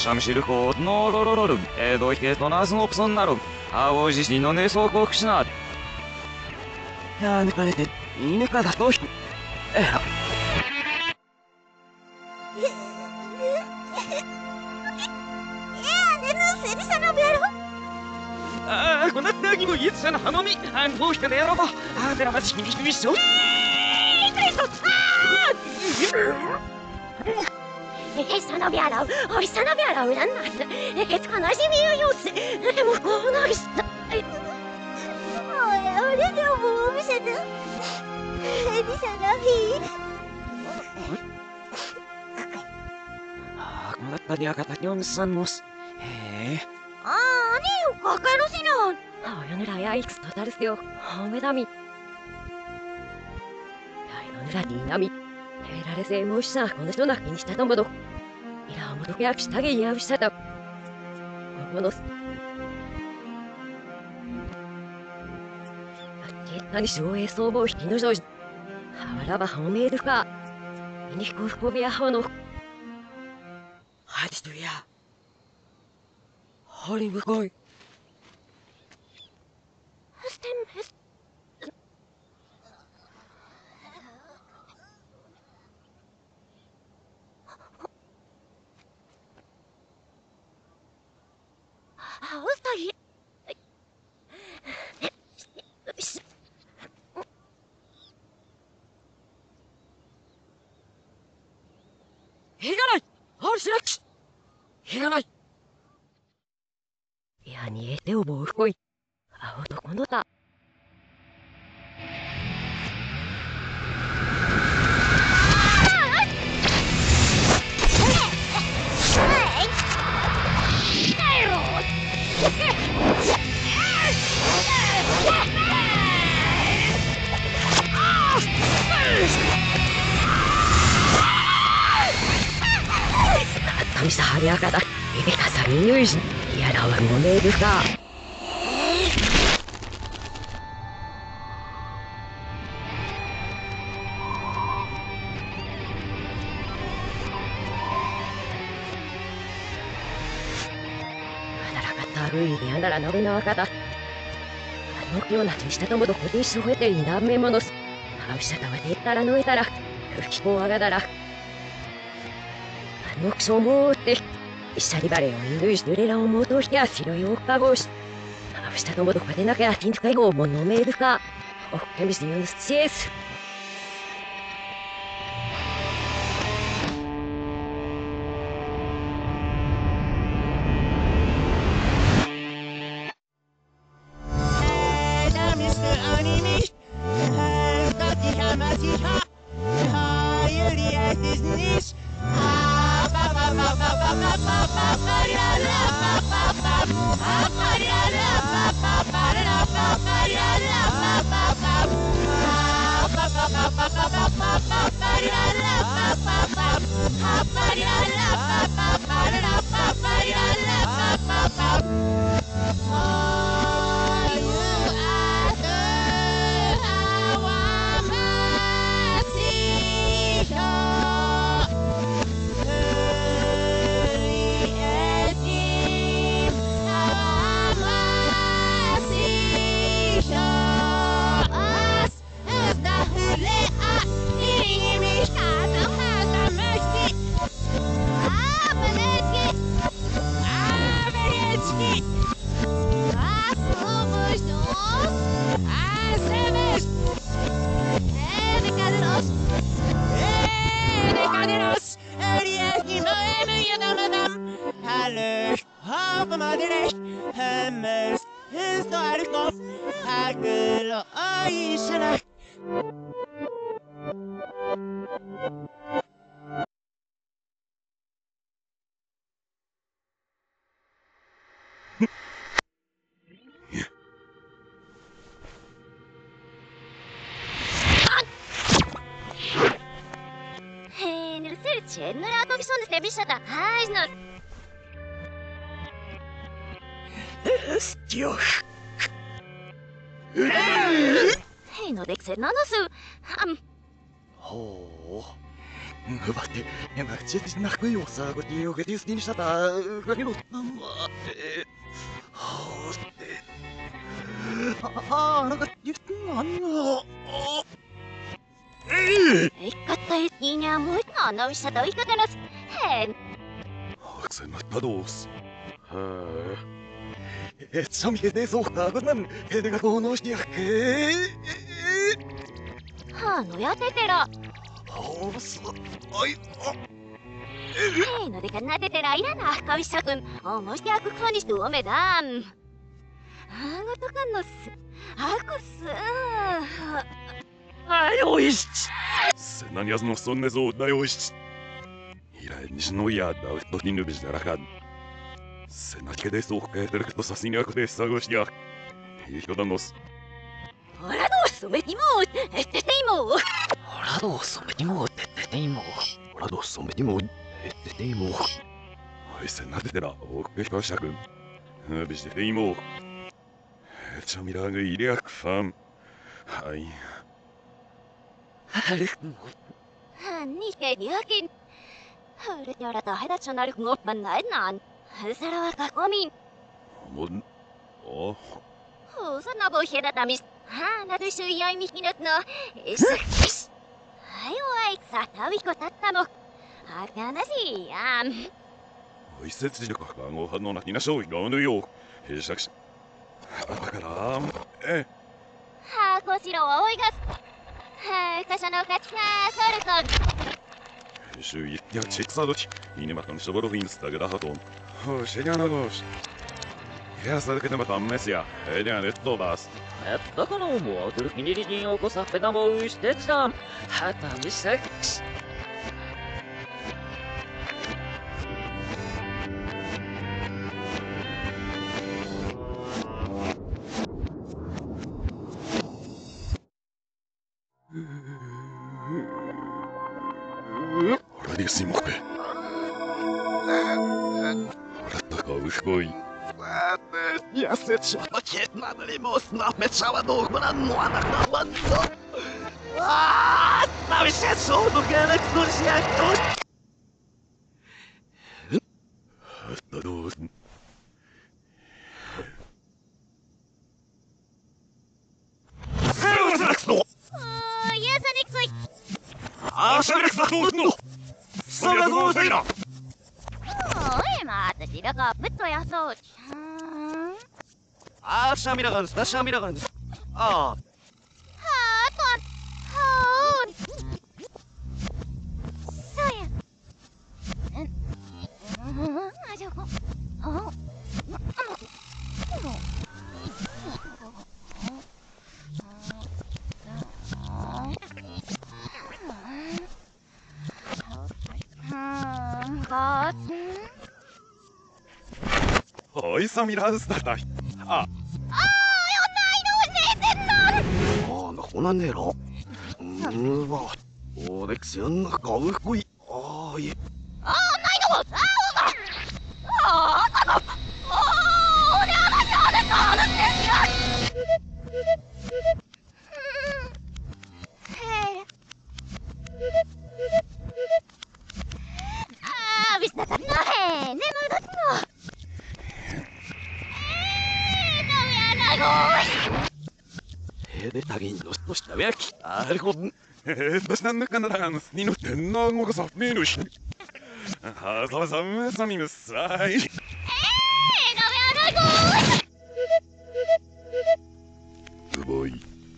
샴실고 노로로로름 에도히케토 나스노프선나름 아오지시 너네 소곡시나 야 느까네 이느까다 또 에라この何も言ってたのハモミどうしてやろうでらまちにしそう Sanobialav, oi sanobialav, et kanasi miujuutsi, muhko naista. Ole ne muumset. Eni sanabi. Kuulepa diakatati on sannos. Niin, kakailu sinä on. Ojonera ja iks totarsio, homedami. Ojonera diinami. Herare se muissa, kun se on kiinni sitä tommodu. Minä olen tukeaksi takia jäystätä. Kokonos. Kettani suoje sovo hinosois. Havarava homeeduka. Inikkuuskuvia hono. Hadistuja. Hollywood. Stemmes. Higanai! Harsilaks! Higanai! Ja niin te uvoiskoi. Autokonota. Tamista harjakata, eikä sarinyisin, tiedä olla moneedusta. Rakatta ruidi andara nobinawakata. Nokkiona sitä tomodo kotissu hoiteli nammemonos. Haussata wa teettara noitara, kukkipuagadara. Nokso muutti. Issaribare on yhdysnyrillä on muutos ja silloin juokkavuus. Hausta tomodo katenakea tintkaigo mon nomeeduka. Okkemisi just siis. Warte, jetzt nach Kyosa, gut, die Yoga, die ist nicht da,なんか言ってんのあんの。 Ikkatta niinä muita noissa toikatelos. Hen. Aksen tados. Et som heter sohtagonan, heter konostiakke. Hanoja tetera. Ai, Heino de kanna tetera irana kavisakun. Omostiaku konistu omedan. Hagotokannos. Hakus. Ajoist! Sen jas no sonne soda joist. Iränis noja dausto hinubis darakan. Sen akede sohke terkto sasinia kodessa gostia. Ihkodanos. Orados, sometimos. Tetemo. Orados, sometimos, tetemo. Orados, sometimos, tetemo. Ai sen natera, okkeikashakun. Bis tetemo. Chamiraga iriak fam. Ai. Niinkä jokin. Hörjara tahdat on alku oppan näin. Sarawa kakomin. Mun. Oh. Husana bohjeda tamis. Nadu sujai mihinot no. Isakis. Ayo aiksa taviko tattamo. Akanasi. Oi setsi joka kango hanona hina shou gaunu yo. Hisaks. Akara. Hakoshiro wa oigas. Kasano katsa soruton. Shui ja chiksadoch. Inimakan soborovin stagadahaton. Shenianagos. Ja sadaketa matammesia. Edän ettobas. Että kun mua turkinirin joukossa pedamo ystetään. Hätämiseksi. Radiosimokpe. Rattaka uskoi. Ja se čovačet nadalimo snapet šava dohmanan nuana kavanzo. Stavi se šovu gelek slušjakot. Tados. Jäsenik Oi, mä ajattelin, joka vittu ja sout. Shamiragan. Ah, Haton. Haun. Soja. Ajoko. Oh. Oi Samiras data. Ah. 나고난네로. 와, 오렉션 거울구이. 예. Takin nostosta vielä alkoi. Tästä kannattaa niin tenno onko sä minus. Sama minus sai. Voi.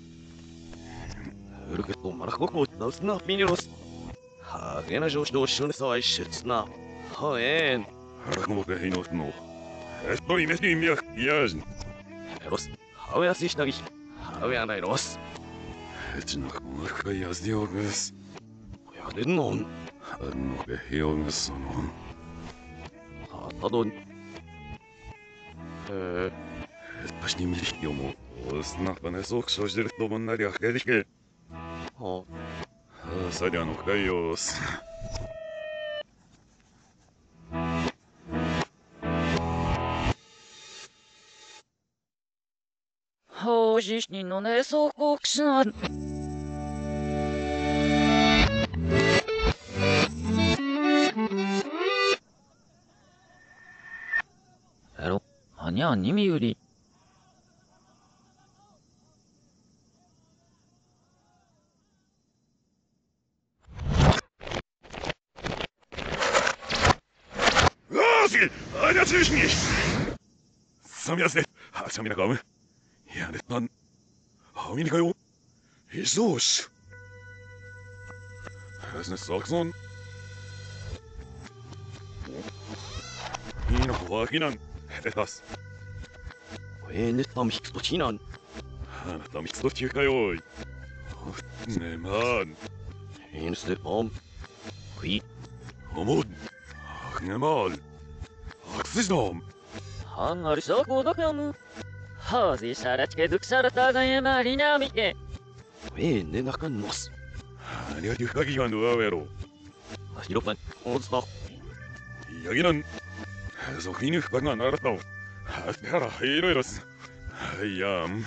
Yrket tummara koko tausna minus. Hagena jos doshun sai shitsna. Haen. Rakmuke hinot no. Toi mesti miak jäsen. Eros. Hauja sishtagi. Hauja näin os. Etnak muka jäsdiogas. Ja den on. Annuke hiongas sanon. Tadon. Etpas nimli jomu. Snapane soksos dirtomon narjahkelike. Sadjanuk kaios. Hoosisti no ne sokoksan. にゃにみゆり。 أنا تشني سامي أسد سامي نقام يا نتان هاوين كايو إيزوش هذا الساكسون إينا واقينا هتاس نتام هيك توشينان أنا تامي تستوتي كايو نمان ستيبام وي أمود نمان أكسجنام 항아리 썩고도 겸 허지 사라치게 득사라다가 예말이냐 미게 내 나간 노스 아니야 뒤가기가 누아웨로 이렇게 온스다 여기는 해석인이 흑가가 나갔다 하스카라 이로이로스 하이암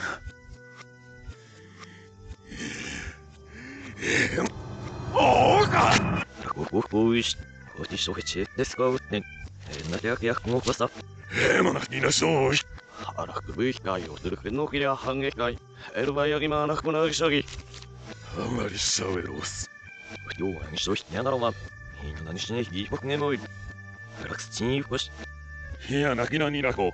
오가 고고고이시 어디서 해치 데스가 웃는 나대학 공부사 에모나 니나쇼이 하락 부이가요 들을 노기랴 항해가이 에르바야기만 하구나 기사기 아마리 사웨로스 요한 소히냐나로만 이나니 신의 이복네 모이 락스치니 고시 이야 나기나 니나코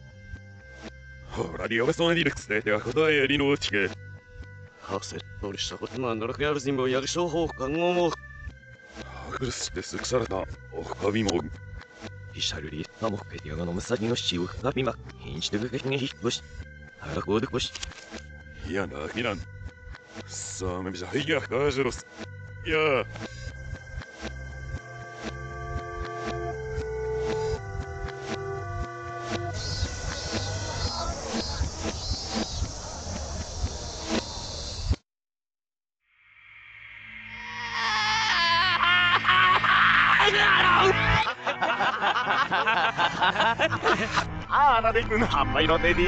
라디오 베소네 디렉스では答えりのちげ 하세 노리샤 고트만 너렇게 야르진보 야기쇼호 강모모 그랬을 때 쓱살았다 오카비모 이샤르리 나목페디아가 너무 싸지노 시우 가비막 인시드가 행해 히고시 하라고 듣고시 이야 나기난 싸움에비자 이야 가지로스 야 하나 되군 한마이 로데디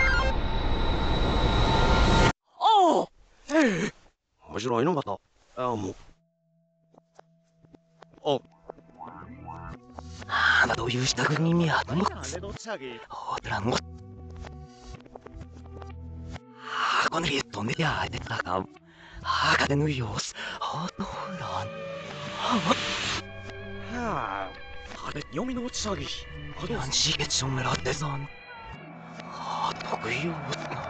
어지러워 이놈 같다 뭐 하나도 유시다그님이야 뭐 어드란 것 하거늘 돈내야 됐다가 하가된 우요스 어도란 아래 여미노 오치사기 안시게 정말 어때선得意を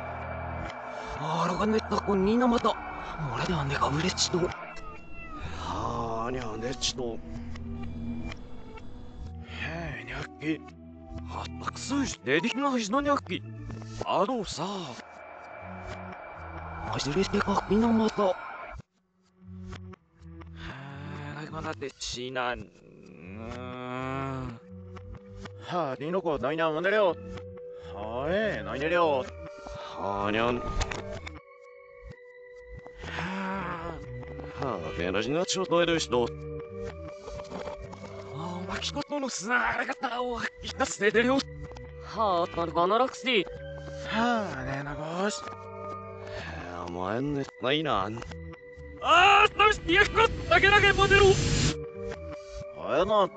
아라가 냈다고 니나마다 뭐라도 내가 우레치도 아니야 내치도 냐끼 딱스시 내디나 하시노 냐끼 아도 사 아시레스가 니나마다 나이가 나때 지난リノコ大難おねれよはい何ねれよはにゃんけなしなちょっとえる人巻きことのすなあれがたをひたすててるよなるかならくしねえなごしお前ねないなんさみしいやこだけだけモデルあやな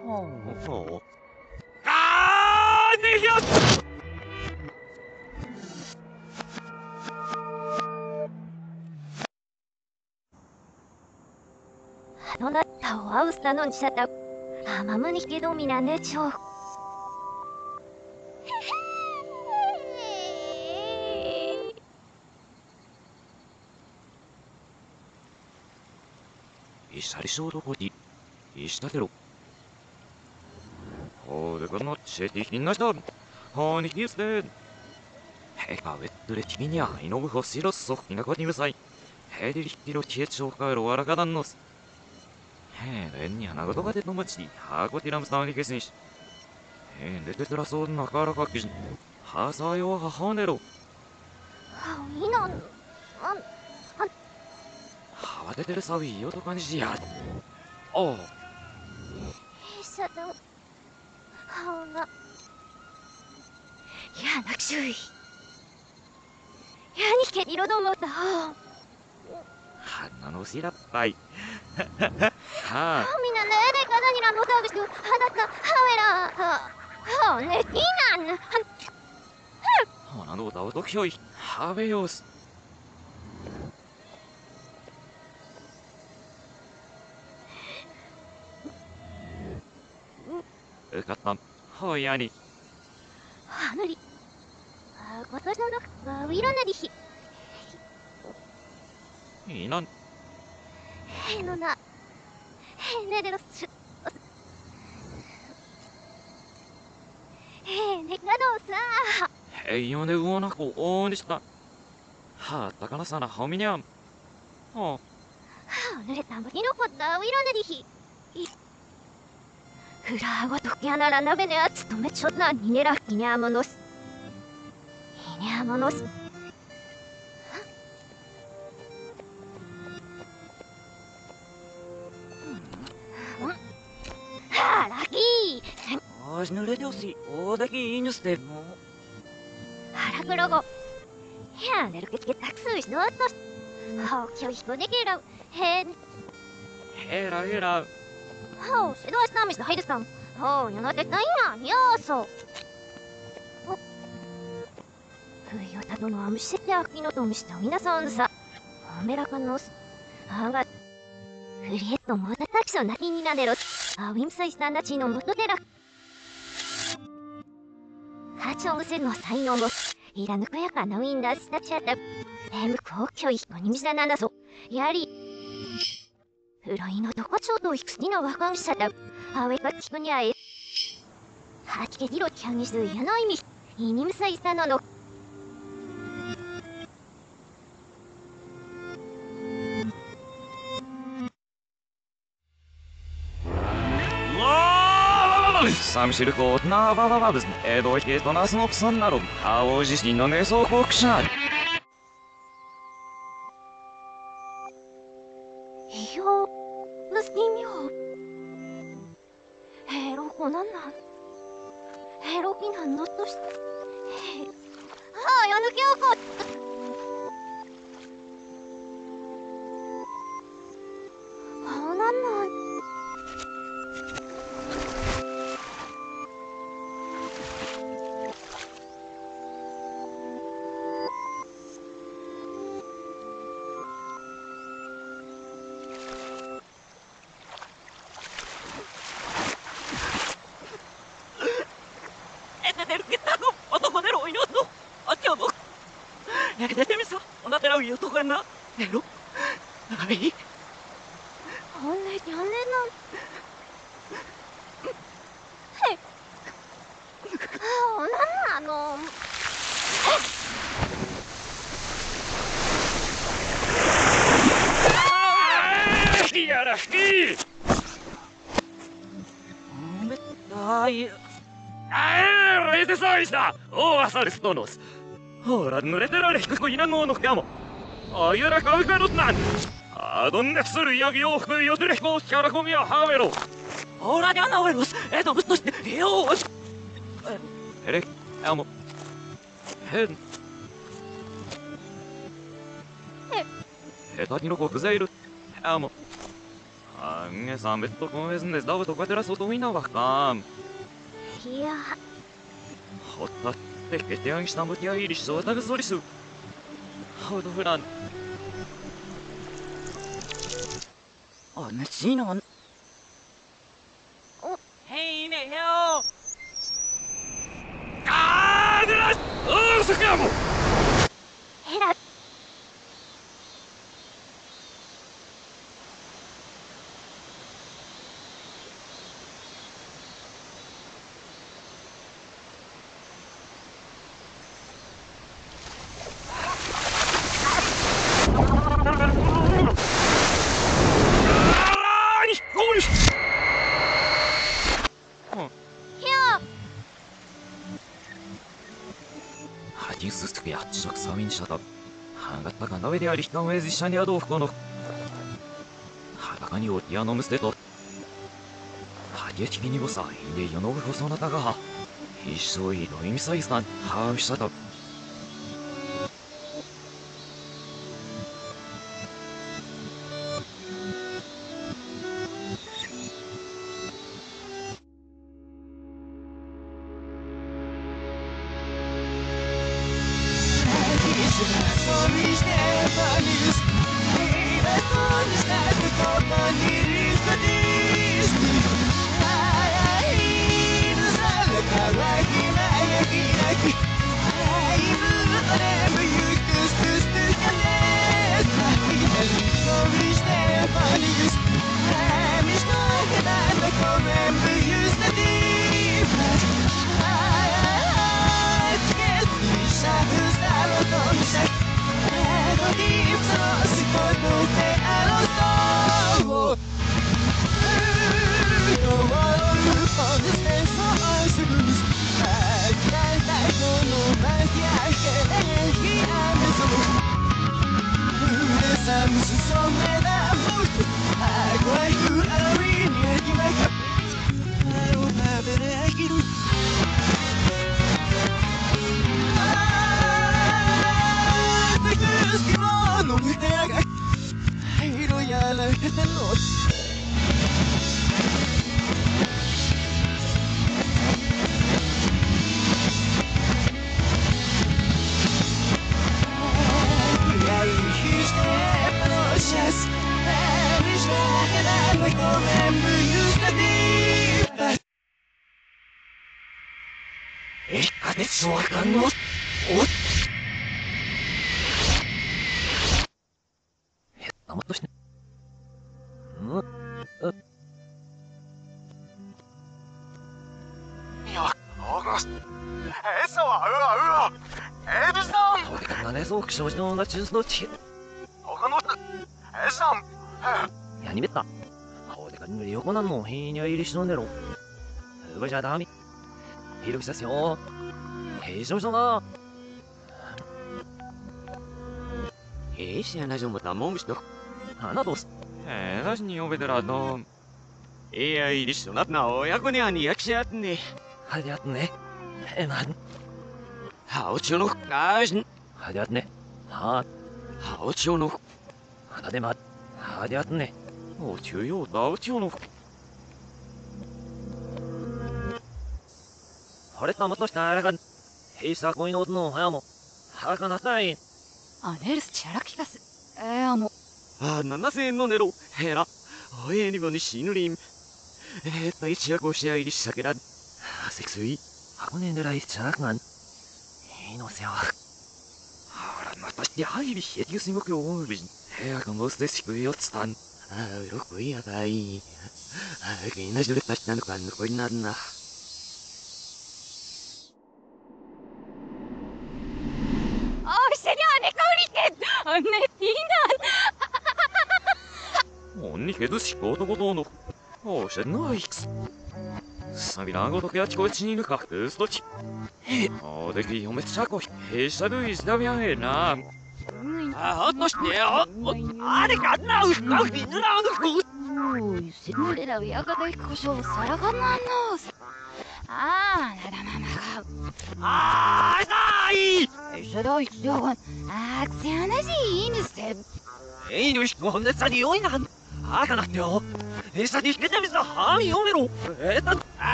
너나 타와우스다 넌 지사다 아마무니 히게도미나 내죠 이사리소로 보디 이시다대로 내가 너 제디긴 나시다 아니 기스데 해가 왜 뚜레 티비냐 이놈의 호시로서 이나거니면사이 해들이 히로 티에초가로 와라가단 노스 렌냐 나가도가 됐던 거지 하고 디람 싸우니 계시니시 내때들어서 나가라가 기준 하사요와 하네로 이넌 하와데데르 사위 이어도 간지야 해사도 하오가 야 낙슈이 야니케 이러도못다 하나노 시라빠이 하 미나 내내 가다니라 못하겠어 하다타 하웨라 네 니난 나도 나도 표이 하베요스. 으갔담 허야니 하늘이 고소서너 위로나리히 이난 해노나 해네데로스 해네가도사 해이오네 우원하고 오니시다. 하따가나사나 허미냠. 하늘에 담으리로 걷다 위로나리히フラーゴときゃなら鍋であつとめちょなにねらきにゃものすいにゃものすはらき 아시濡れてほしい 오다기 이뉴스데 뭐. はらくろごやねるけつけたくすいしのっとしはおきょひこできるへん 헤라 헤라 호, 시도하시다미시다 하이드상. 호, 연하됐다이야, 니어서.冬田殿は虫せて秋のと虫と皆さんさ。おめらかのす。あが。フリエットもたたきそうな気になれろ。あウィムサイスタンダチの元でら。ハチョウセの才能を。いらぬくやかなウィンダースタチャタ。エム高教育にみじだななぞ。やり。フライのどこちょうどいくつにのわかんしゃだ。あわがきくにあえ。はきけぎろきゃにすやないみ。いにむさいさのの。 삼실고 나바바바브스 에도히케토 나스노프산나로 아오지시 너네소 곡샤 いや、むすにみょ。ヘロコなんなん。ヘロキなんのとして。はあ、やぬきょうこ。あ、なんなん。ほんで、やんでなん。へっ。はあ、なんなの。 やらしきめったいああレテサイスだおおアサルストノスほら濡れてられひくこいなののかもあやらかうかのなんあどんなするやぎよくよてれひこからこみやはめろほらにゃなおえろすどぶっとしてよーしエレあもへんへたにのこくぜいるあも안에서 맷도 공에서는 나부터 과대라서 도미나 박감. いや、 호타 때 대양 시나무티야 이리시 오타그 소리수. 하우도 후란. 나 지는. 헤이네요. 아, 내가 어서가모. ヘラ。 하디우스스크야 지적 서민샤다. 하가타가 나웨であり人のエジシャニアドーフコの裸にオティアノムステとハディエチキニボサインでヨノブホソナタが一生いロイミサイさんハーフシャタ